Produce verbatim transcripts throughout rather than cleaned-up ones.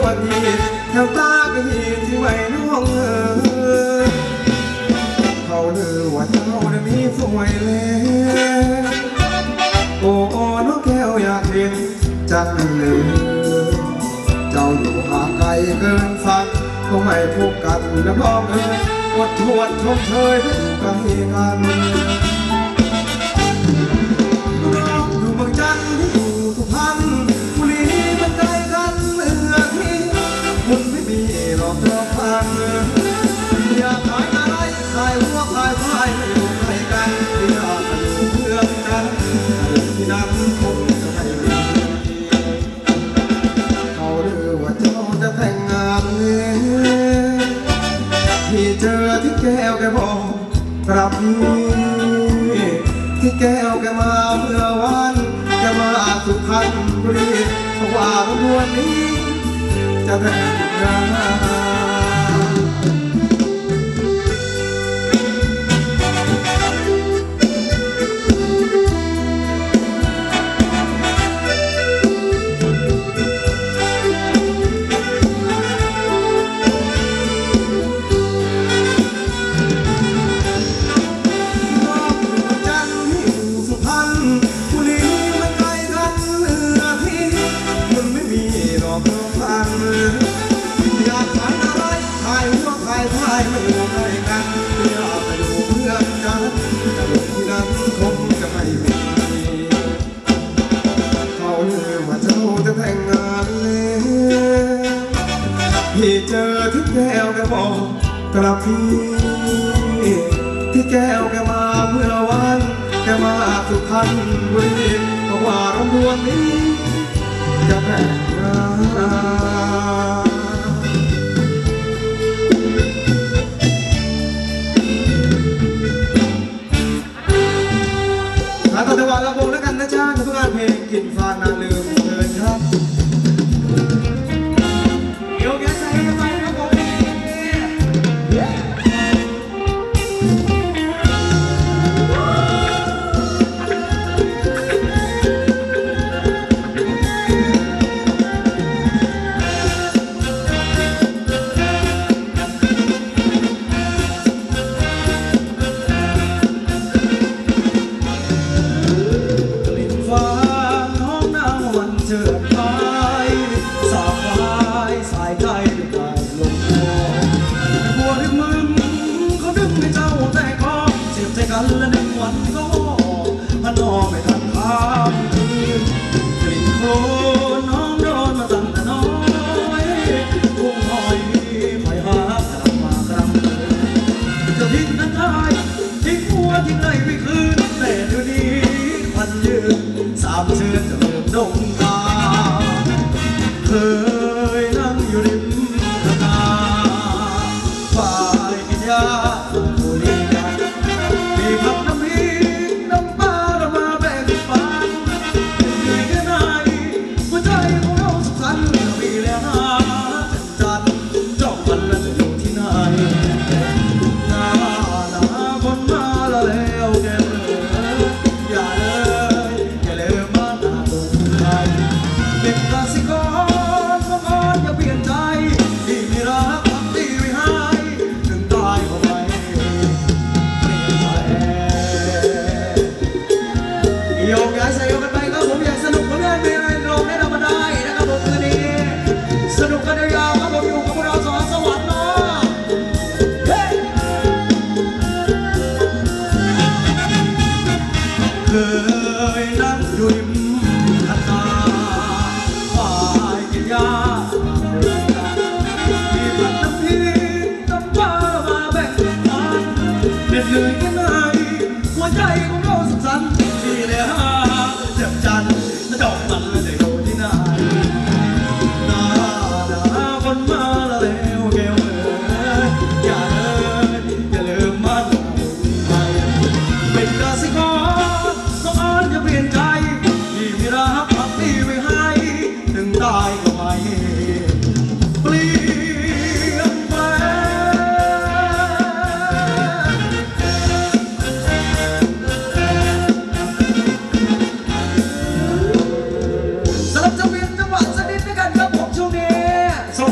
ว่าที่แถวตาก็มีที่ไว้น้องเอ๋ยเขาเลือว่าเจ้าได้มีสวยแล้วโอ้โอ้น้องแก้วอยากเห็นจังเลยเจ้าอยู่ห่างไกลเกินฝันก็ไม่พบกันนะน้องเอ๋ยอดทวนชมเชยไปอยู่ใกล้กันอยู่เมืองจันทร์ที่อยู่สุพรรณบุรีมันไกลกันเหลือที่มันไม่มีหรอกดอกพันอยากขายอะไรขายหัวขายพายไม่อยู่ใกล้กันอยากอยู่เมืองจันทร์ที่นั้นคงจะไม่มีเขาเรียกว่าเจ้าจะแต่งงานเลยที่เจอที่แก้วแกบอกกลับที่แก้วแกมาเมื่อวันแกมาสุพรรณบุรีเพราะว่าวันนี้จะแต่งงานที่เจอที่แก้วแกบอกกลับพี่ที่แก้วแกมาเมื่อวันแกมาสุพรรณบุรีเพราะว่าเราดวงนี้จะแต่งงานหาต่อจังหวะลำวงแล้วกันนะจ๊ะในเพื่อนเพลงกินฟางนาลืมเชิญครับและหนึ่งวันก็พันนอไม่ทันข้ามคืนกลิ่นโคลนน้องโดนมาตั้งแต่น้อยกุ้งหอยไฟหากลับมากลางเมืองจะทิ้งนั้นได้ทิ้งหัวทิ้งไหนไม่คืนแต่เดี๋ยวนี้พันยืนสามเชือนจะเริ่มดงตาเคยนั่งอยู่ริมทางฝ่ายกินยาบุรีมีพักน้ำพริกน้ำปลาเรามาแบ่งปันเหนื่อยแค่ไหนหัวใจของเราสุขสันต์มีแล้วนะจันจ้องมันแล้วจะอยู่ที่ไหนหน้าหน้าคนมาแล้วแกเลยอย่าเลยอย่าเลยมาหน้าตรงใครเป็นกสิกรเมื่อก่อนอย่าเปลี่ยนใจที่มีรักพักดีไว้ให้ถึงตายก็ไม่โยกย้ายใส่โยกกันไปครับผมอยากสนุกผมอยากมีอะไรลงได้ทำมาได้นะครับผมคืนนี้สนุกกันยาวๆครับผมอยู่กับพวกเราสองสวรรค์เนาะเคยนั่งอยู่ริมคันนาฝ่ายกินยามีผัดน้ำพริกน้ำปลามาแบ่งปันเหน็ดเหนื่อยแค่ไหนหัวใจของเราสุขสันต์ที่เลยฮะเจ็บจันและดอกมันและจะอยู่ที่ไหนหน้าหน้าคนมาแล้วแก้วเอ๋ยอย่าเลยอย่าลืมมันไปเป็นกสิกรต้องอ่านอย่าเปลี่ยนใจที่มีรักพักดีไว้ให้ถึงตายก็ไม่เปลี่ยนแปลง ส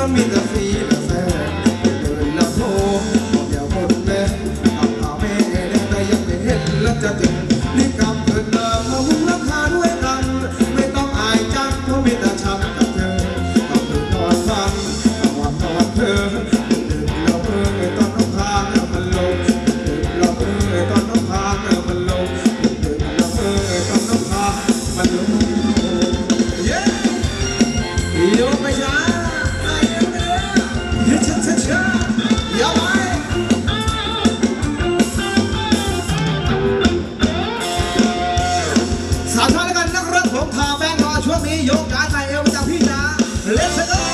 มันมีแต่ฟรีแต่แฟนเดินละโผล่เดี๋ยวคนแม่กับหาแม่แต่ยังไม่เห็นแล้วจะถึงรีบกลับเถิดนะมาหุ้มราคาด้วยกันไม่ต้องอายจังเพราะมีแต่ฉันกับเธอกับเธอนอนฟังกับวันนอนเธอดึกเราเออตอนน้องพางมันลงดึกเราเออตอนน้องพางมันลงดึกเราเออตอนน้องพางมันลงเย้โยกไปช้าไอ้เนื้อเฮ้ยช้าช้าช้าอย่าไปสาธารณกันนักรักผมพาแบงค์รอช่วงนี้ยกการใส่เอวจากพี่จ๋าเลสเก้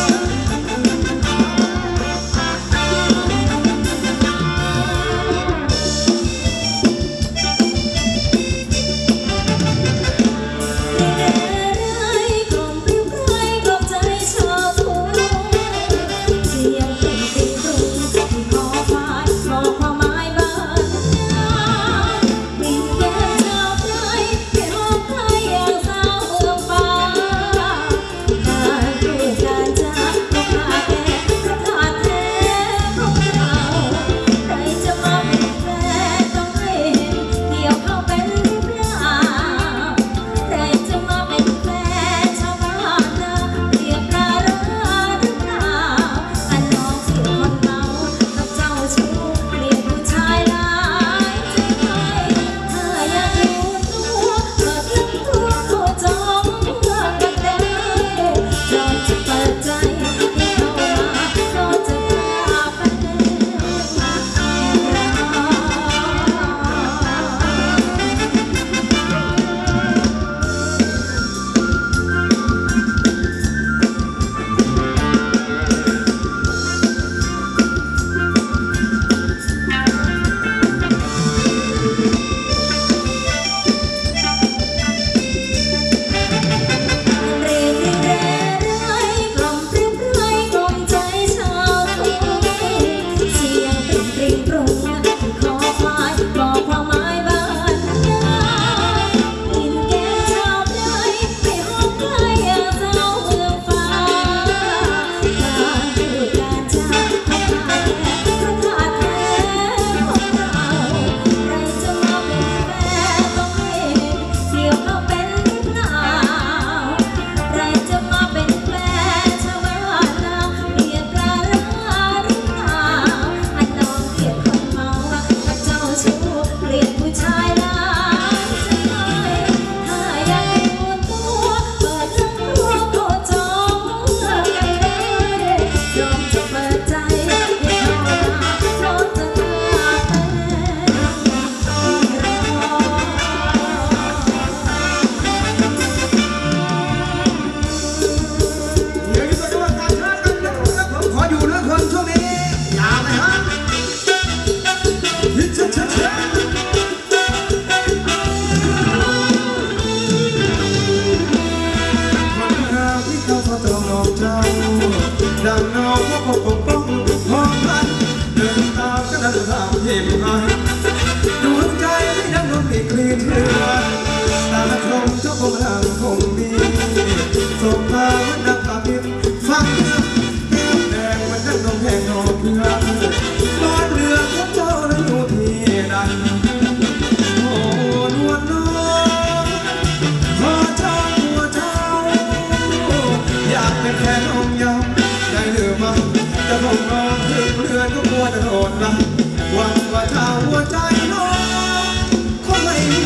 ดังเงาพวกปกป้องมองพันเดินตามกันแล้วทางเห็นหายดวงใจไม่ยังนอนมีกลิ่นเถื่อนตาคงเจ้าคงหลังคงมีส่งมาวันดังตาบินฟังเรื่องแก้มแดงมันดังนองแห้งนองเพื่อนบ้านเรือนของเจ้านั้นอยู่ที่ใดโอ้นวลน้องพอเจ้าหัวเจ้าอยากเป็นแค่น้องยาวได้หรือไม่จะส่งน้องถึงเรือนก็กลัวจะโดนละหวังว่าเจ้าหัวใจน้องคงไม่มี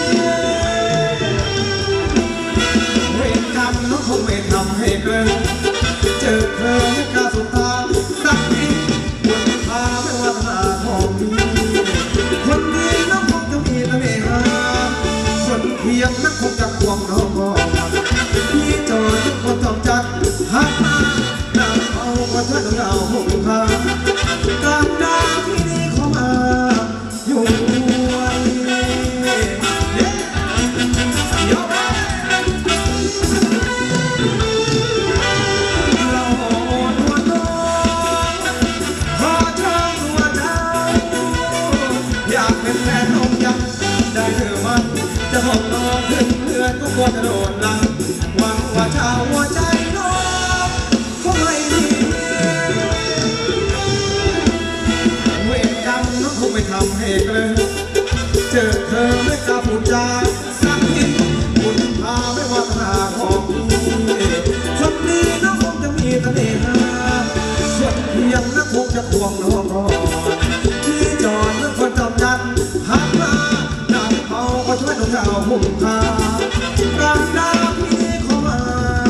เวรกรรมน้องคงไม่ทำให้เกินเจอเธอให้กล้าสบตาสักทีบนพาไม่ว่าทาทองมีคนดีน้องคงจะมีแต่ไม่หาคนเพียงนักคงจะควงน้องบอกพี่จอดทุกคนต้องจัดหักมาหนักเอาว่าเธอต้องเอาหงคากลางดาวที่นี่เข้ามาอยู่วันยกเรานวลน้องพอเธอตัวเจ้าอยากเป็นแฟนน้องยังได้เธอมันจะบอกน้องถึงเพื่อนก็กลัวจะโดนลังหวังว่าเจ้าหัวใจน้องคงไม่ดีเลยเจอเธอไม่กล้าพูดจาสักทีคุณพาไม่ว่าทางของพี่คนดีน้องคงจะมีเสน่หาส่วนเพียงนักคงจะควงน้องก่อนพี่จอดเมื่อคนจำยันหักมาดังเขาก็ช่วยน้องเจ้าหุ่นพาการดาพี่เข้ามา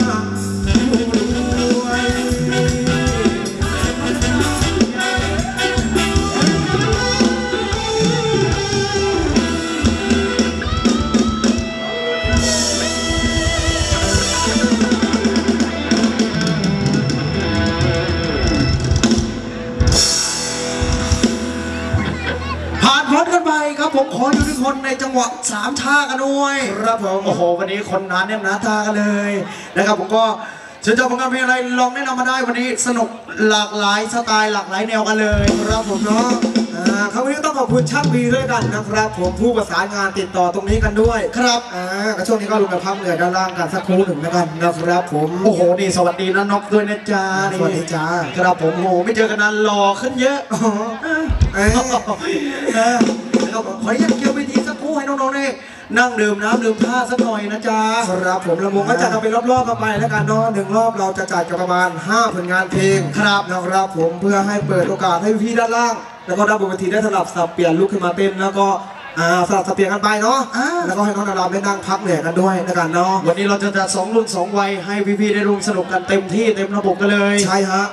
ผมขออยู่ที่คนในจังหวะสามชากันด้วยครับผมโอ้โหวันนี้คนหนาแน่นหนาตากันเลยนะครับผมก็เชิญเจ้าผลงานเพลงอะไรลองแนะนำมาได้วันนี้สนุกหลากหลายสไตล์หลากหลายแนวกันเลยครับผมเนาะคราวนี้ต้องขอบคุณช่างบีด้วยกันนะครับผมผู้ประสานงานติดต่อตรงนี้กันด้วยครับอ่าช่วงนี้ก็ลงไปพักเหนื่อยด้านล่างกันสักครู่หนึ่งแล้วกันนะครับผมโอ้โหนี่สวัสดีนะน็อกด้วยนะจ๊ะสวัสดีจ้าครับผมโอ้โหไม่เจอกันนานหล่อขึ้นเยอะอ๋อเออขออนุญาตเกี่ยวไปทีสักครู่ให้น้องๆได้นั่งดื่มน้ำดื่มท่าสักหน่อยนะจ๊ะครับผมลำวงก็จัดเอาไปรอบๆกันไปแล้วกันเนาะหนึ่งรอบเราจะจัดกันประมาณห้าผลงานเพลงครับนะครับผมเพื่อให้เปิดโอกาสให้พี่ด้านล่างแล้วก็ด้านบนเวทีได้สลับสับเปลี่ยนลุกขึ้นมาเต้นแล้วก็อ่าสลับสับเปลี่ยนกันไปเนาะแล้วก็ให้น้องดาราได้นั่งพักเหนื่อยกันด้วยแล้วกันเนาะวันนี้เราจะจัดสองรุ่นสองวัยให้พี่ๆได้ร่วมสนุกกันเต็มที่เต็มระบบกันเลยใช่ฮะ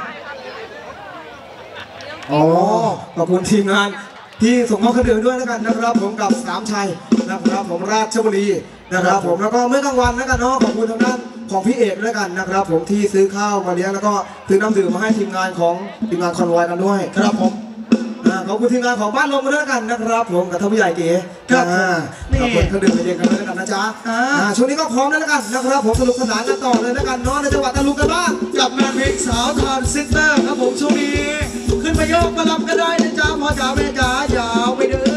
อ๋อขอบคุณทีมงานที่ส่งมอบเครื่องดื่มด้วยแล้วกันนะครับผมกับสามชัยนะครับผมราชบุรีนะครับผมแล้วก็เมื่อกลางวันแล้วกันเนาะขอบคุณทางด้านของพี่เอกด้วยกันนะครับผมที่ซื้อข้าวมาเลี้ยงแล้วก็ซื้อน้ำดื่มมาให้ทีมงานของทีมงานคอนวอยกันด้วยครับผมขอบคุณทีมงานของบ้านลมมาด้วยกันนะครับผมกับท่านผู้ใหญ่เก๋ครับขอบคุณเครื่องดื่มมาเลี้ยงกันด้วยกันนะจ๊ะช่วงนี้ก็พร้อมแล้วกันนะครับผมสนุกสนานกันต่อเลยแล้วกันเนาะในจังหวัดตะลุงกันบ้างกับงานเพลงสาวทานซิสเตอร์ครับผมช่วงนี้ขึ้นมาโยกมาลำก็ได้นะจ๊ะพ่อจ๋าแม่จ๋ายาวไปเด้อ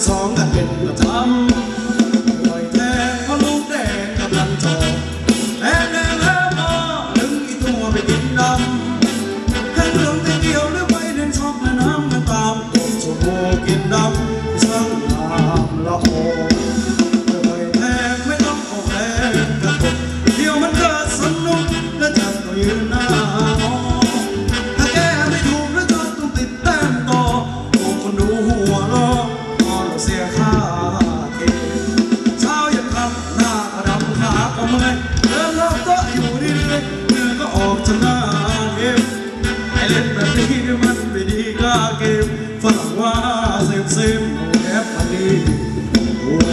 สองกันเป็นประจำคอยแทงเพราะลูกแดงกำลังจอแดงแดงแล้วมาดึงอีตัวไปกินดำแห้งเหลืองแต่เดียวหรือไปเล่นช็อกและน้ำกันตามกดชั่วโมงกินดำช่างงามละโอคอยแทงไม่ต้องออกแรงกระตุกเดียวมันเกิดสนุกและจะต้องยืนหน้าถ้าแก้ไม่ถูกแล้วจะต้องติดแต้มต่อโอ้คนดูหัวเราะพอเราเสียค่าเกมเช้ายันค่ำหน้าก็ดำขาก็เมื่อยเดินรอบโต๊ะอยู่เรื่อยๆเหงื่อก็ออกจากหน้าเกมไอเล่นแบบนี้มันไม่ดีกล้าเกมฝรั่งว่าเซมเซมโอ้แอบอันนี้โอ้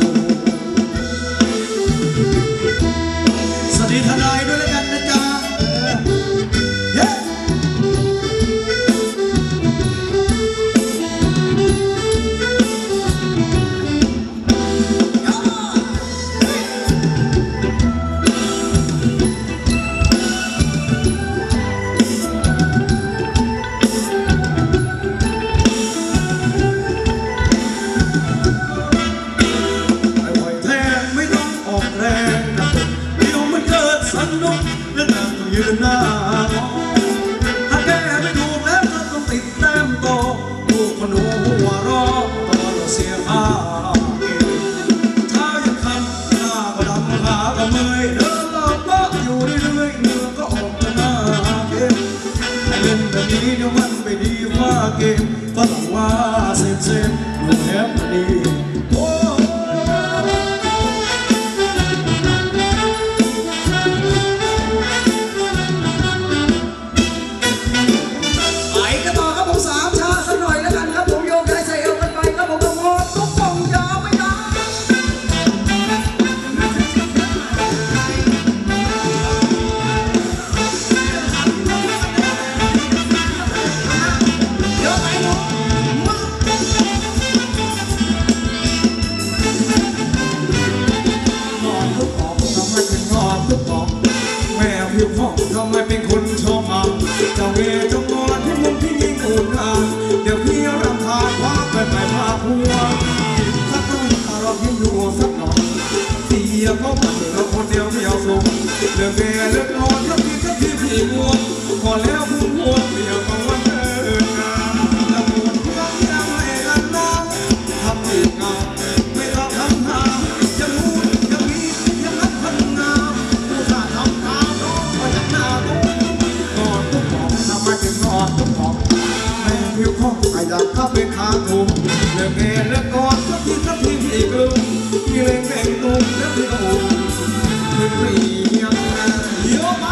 สวัสดีทนายด้วยแล้วกันนะจ๊ะเย้ยืนหน้ามองถ้าแก้ไม่ถูกแล้วจะต้องติดแต้มโตลูกคนดูหัวเร้อตอนเราเสียค่าเกมเช้ายันค่ำหน้าก็ดำขาก็เมื่อยเดินรอบโต๊ะอยู่เรื่อยๆเหงื่อก็ออกจากหน้าเกมไอ้เล่นแบบนี้เดี๋ยวมันไม่ดีว่าเกมฝรั่งว่าเซฟเซฟดูแฮปปี้ทำไมเป็นคนชอบมาเจ้าเวเจ้างอนที่มุมที่ยิ่งอุ่นอ่านเดี๋ยวพี่รำคาญพาไปไปพาพัวสักหน่อยเราพิมพ์ดูสักหน่อยเสียเพราะมันเราคนเดียวไม่เอาสูงเรื่องเวเรื่องนอนทับพี่ทับพี่พี่มัวพอแล้วพุ่งหัวเดียวต้องวันเดินงานแล้วหมดยังยังไม่กันน้องทำอีกงานไม่ต้องทำทางยังงูยังมียังนับพันงามผู้ชายทำตามน้องก็ยังหน้าตุ้งนอนตุ้งของทำไมถึงนอนตุ้งของแม่ผิวของไอ้ยักษ์ก็เป็นทางถูกเรื่องเงี้ยเรื่องก่อนทับพี่ทับพี่พี่กลุ่มมีเล่งเล่งตุ้งแล้วพี่ก็อุ่นเป็นปียังไงโยไป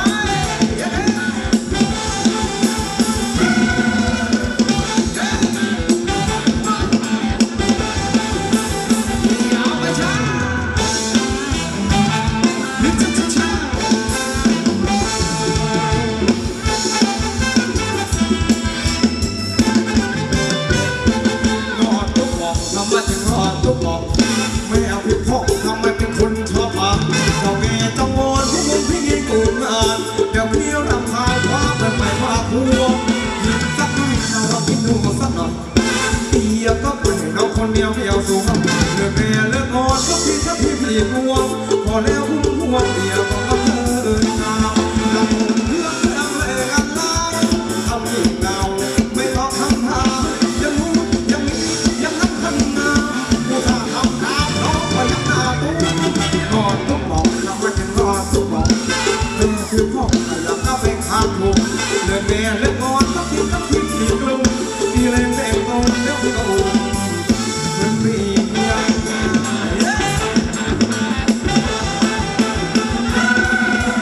ทำไมถึงรอดทุกบอกไม่เอาผิดพ่อทำไมเป็นคนชอบมาเจ้าเมย์จังวอนพี่มุงพี่ยิงกูงานเดี๋ยวพี่รำคาญว่าเป็นไม่ว่าพัวหยิบสักหน่อยเราพินูสักหน่อยเตียก็เป็นน้องคนเดียวไม่เอาสูงเลือกเมย์เลือกงอนก็พี่ถ้าพี่พี่มัวพอแล้วพุ่งหัวเตียก็ก็เธองามลำหุ่นเพื่อนเรื่องเลยกันนะทำอีกเราไม่ต้องทำท่ายังงูยังมียังนับพันงามผู้ชายทำตามน้องก็ยังหน้าตุ้งนอนตุ้งบอกทำไมถึงรอตุ้งบอกเป็นคือพ่ออยากก็เป็นข้างถูกเลือกเมียเลือกงอนต้องคิดต้องคิดดีกลุ่มมีแรงแรงตรงแล้วพี่ก็อุ่นเป็นปียังไง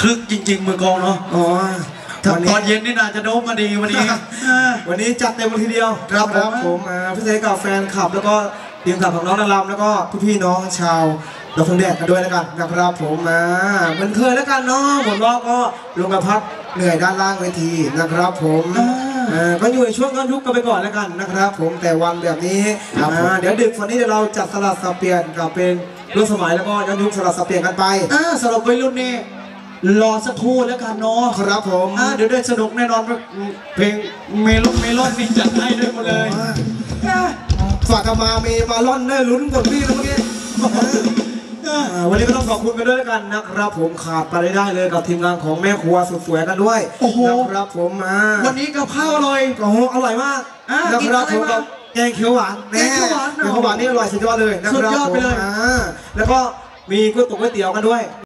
คึกจริงๆมือกองเนาะอ๋อตวันนี้อนเย็นนี่น่าจะโดมมาดีวันนี้วันนี้จัดเต็มวันทีเดียวครับผมผมอ่าพิเศษกับแฟนคลับแล้วก็ทีมข่าวของน้องนารำแล้วก็พี่ๆน้องชาวดอกทงแดดกันด้วยแล้วกันนะครับผมมาเหมือนเคยแล้วกันเนาะหมดรอบก็ลงมาพักเหนื่อยด้านล่างเวทีนะครับผมอ่าก็อยู่ในช่วงย้อนยุคกันไปก่อนแล้วกันนะครับ ผมแต่วันแบบนี้อ่าเดี๋ยวดึกวันนี้เดี๋ยวเราจัดสลับสับเปลี่ยนกับเป็นรุ่นสมัยแล้วก็ย้อนยุคสลับสับเปลี่ยนกันไปอ่าสำหรับวัยรุ่นนี่รอสักครู่แล้วกันเนาะครับผมอ่าเดี๋ยวได้สนุกแน่นอนเพลงเมลอนเมลอนนี่จัดให้ด้วยหมดเลยฝากมาเมมาล่อนได้ลุ้นกดพี่แล้วเมื่อกี้อ่าวันนี้ก็ต้องขอบคุณกันด้วยแล้วกันนะครับผมขาดไปไม่ได้เลยกับทีมงานของแม่ครัวสุดสวยกันด้วยโอ้โหนะครับผมมาวันนี้กับข้าวอร่อยโอ้โหอร่อยมากอ่านะกินครับอะไรผมกับบ้างแกงเขียวหวานแกงเขียวหวานแกงเขียวหวานนี่อร่อยสุดยอดเลยนะครับสุดยอดไปเลยผมอ่าแล้วก็มีก๋วยเตี๋ยวก๋วยเตี๋ยวกันด้วย